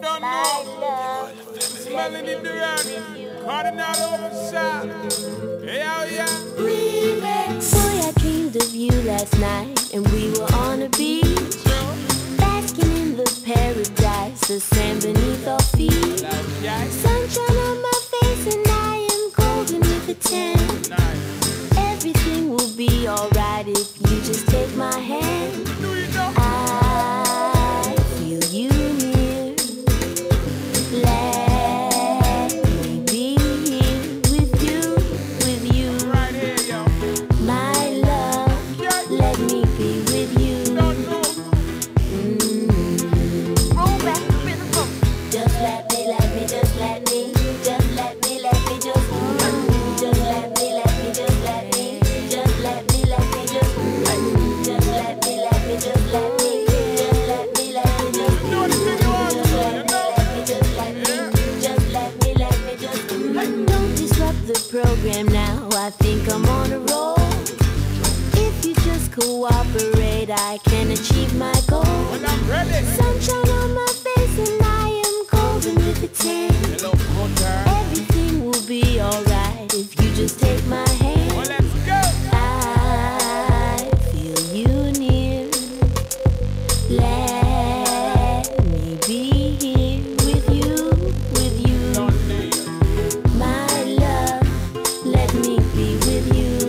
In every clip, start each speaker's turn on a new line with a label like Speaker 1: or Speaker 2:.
Speaker 1: don't know. It's Melanie Durrant. Cardinal overshot. Yeah.
Speaker 2: Remix. Boy, I dreamed of you last night, and we were on a beach, basking in the paradise, the sand beneath our feet. Sunshine on my face, and I am golden with a tan. Everything will be alright if you just take my hand. I feel you near. Let me be here with you.
Speaker 1: Right here, yo.
Speaker 2: My love, let me be with you. Roll back the rhythm. Just let me, just let me, just let me, just just let me, just let me, just let me, just let me, just let me, just let me, Don't disrupt the program now. I think I'm on a roll. If you just cooperate, I can achieve my goal.
Speaker 1: Well, I'm ready.
Speaker 2: Sunshine on my face, and I am golden with a tan.
Speaker 1: Hello, Potter.
Speaker 2: Everything will be alright if you just take my hand.
Speaker 1: Well, let's go.
Speaker 2: I feel you near. Let me be here with you.
Speaker 1: Don't need.
Speaker 2: My love, let me be with you.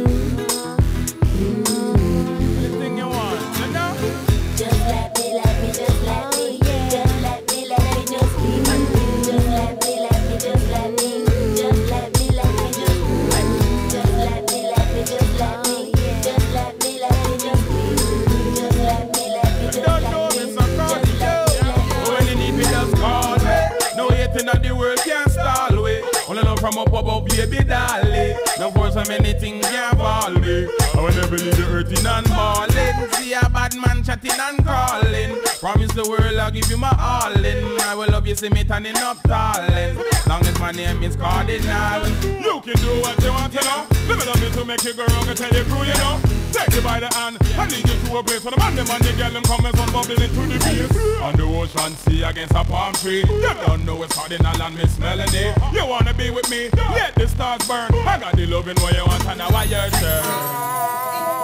Speaker 1: Anything you want, you know?
Speaker 2: Just let me, just let me, just let me, just be with you. Just let me, just let me, just let me, just let me, just let me, just let me, just be with you. Just let me, just
Speaker 1: Don't
Speaker 2: let
Speaker 1: know
Speaker 2: me,
Speaker 1: this, I call you. When you need me, just call me. No hating that the world can't stall we. Only love from up above, baby darling. No force so many things can't fall me. I will never leave you hurting and balling. See a bad man chatting and calling. Promise the world I'll give you my all in. I will love you, see me turning up darling. Long as my name is Cardinal. You can do what you want, you know. Live it up to make you go wrong and tell you crew, you know. Take you by the hand and lead you to a place where the man, them and the girl, them come and sun bubbling into the face. On the ocean sea against a palm tree. You don't know it's Cardinal and Miss Melanie. You wanna be with me? Let the stars burn. I got the loving where you want and now I your turn.